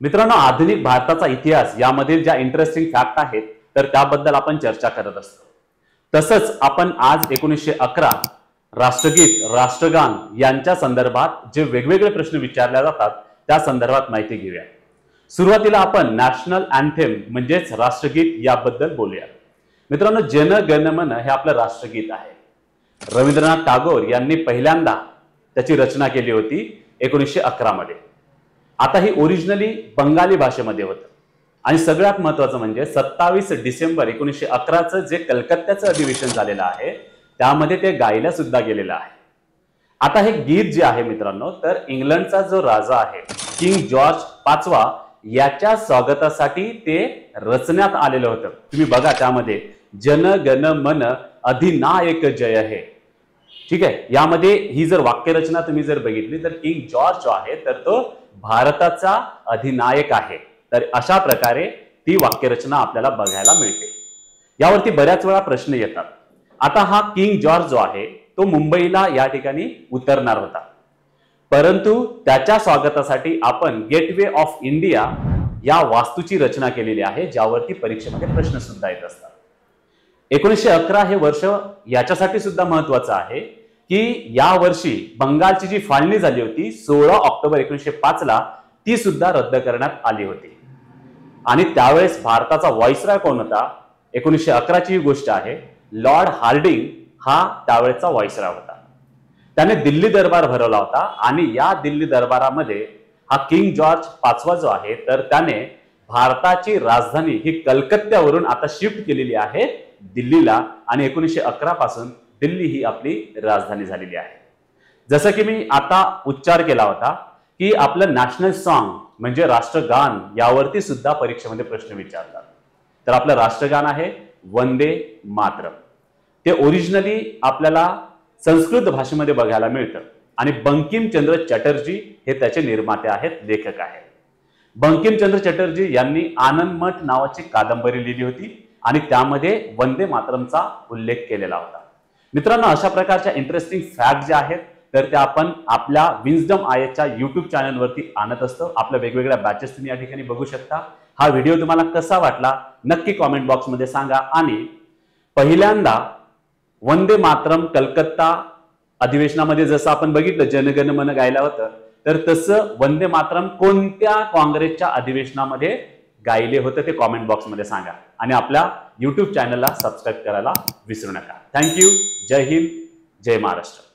मित्रांनो, आधुनिक भारताचा इतिहास यामधील ज्या इंटरेस्टिंग फॅक्ट आहेत तर त्याबद्दल आपण चर्चा करत असतो। तसंच आपण आज 1911 राष्ट्रगीत, राष्ट्रगान यांच्या संदर्भात जे वेगवेगळे प्रश्न विचारले जातात त्या संदर्भात माहिती घेऊया। सुरुवातीला आपण नॅशनल अँथेम म्हणजेच राष्ट्रगीत याबद्दल बोलूया। मित्रांनो, जन गण मन हे आपलं राष्ट्रगीत आहे। रवींद्रनाथ टागोर यांनी पहिल्यांदा त्याची रचना केली होती 1911 मध्ये। आता ही ओरिजिनली बंगाली भाषेमध्ये होतं आणि सगळ्यात महत्त्वाचं म्हणजे 27 डिसेंबर 1911 चं जे कलकत्त्याचं अधिवेशन झालेलं आहे त्यामध्ये ते गायला सुद्धा गेलेलं आहे। आता हे गीत जे आहे मित्रांनो, तर इंग्लंडचा जो राजा आहे किंग जॉर्ज पाचवा याच्या स्वागतासाठी ते रचण्यात आलेलं होतं। तुम्ही बघा त्यामध्ये जन गण मन अधिनायक जय हे, ठीक आहे। यामध्ये ही जर वाक्यरचना तुम्ही जर बघितली तर किंग जॉर्ज जो आहे तर तो भारताचा अधिनायक आहे। तर अशा प्रकारे ती वाक्यरचना आपल्याला बघायला मिळते। यावरती बऱ्याच वेळा प्रश्न येतात। आता हा किंग जॉर्ज जो आहे तो मुंबईला या ठिकाणी उतरणार होता, परंतु त्याच्या स्वागतासाठी आपण गेटवे ऑफ इंडिया या वास्तूची रचना केलेली आहे, ज्यावरती परीक्षेमध्ये प्रश्न सुद्धा येत असतात। 1911 हे वर्ष याच्यासाठी सुद्धा महत्त्वाचं आहे की या वर्षी बंगालची जी फाळणी झाली होती 16 ऑक्टोबर 1905 ला ती सुद्धा रद्द करण्यात आली होती। आणि त्यावेळेस भारताचा व्हाईसरॉय कोण होता? 1911 ची गोष्ट आहे, लॉर्ड हार्डिंग हा त्यावेळेचा व्हाईसरॉय होता। त्याने दिल्ली दरबार भरवला होता आणि या दिल्ली दरबारामध्ये हा किंग जॉर्ज पाचवा जो आहे तर त्याने भारताची राजधानी ही कलकत्त्यावरून आता शिफ्ट केलेली आहे दिल्लीला आणि 1911 पासून दिल्ली ही आपली राजधानी झालेली आहे। जसं की मी आता उच्चार केला होता की आपलं नॅशनल सॉन्ग म्हणजे राष्ट्रगान यावरती सुद्धा परीक्षेमध्ये प्रश्न विचारतात। तर आपलं राष्ट्रगान आहे वंदे मातरम। ते ओरिजिनली आपल्याला संस्कृत भाषेमध्ये बघायला मिळतं आणि बंकिमचंद्र चटर्जी हे त्याचे निर्माते आहेत, लेखक आहेत। बंकिमचंद्र चटर्जी यांनी आनंदमठ नावाची कादंबरी लिहिली होती आणि त्यामध्ये वंदे मातरमचा उल्लेख केलेला होता। मित्रांनो, अशा प्रकारच्या इंटरेस्टिंग फॅक्ट जे आहेत तर ते आपण आपल्या विजडम आयच्या YouTube चॅनलवरती आणत असतो। आपल्या वेगवेगळ्या बॅचेस तुम्ही या ठिकाणी बघू शकता। हा व्हिडिओ तुम्हाला कसा वाटला नक्की कमेंट बॉक्समध्ये सांगा। आणि पहिल्यांदा वंदे मातरम कलकत्ता अधिवेशनामध्ये जसं आपण बघितलं जनगण मन गायला होतं, तर तसं वंदे मातरम कोणत्या काँग्रेसच्या अधिवेशनामध्ये गायले होते ते कमेंट बॉक्समध्ये सांगा आणि आपल्या YouTube चॅनलला सबस्क्राइब करायला विसरू नका। थँक्यू। जय हिंद, जय महाराष्ट्र।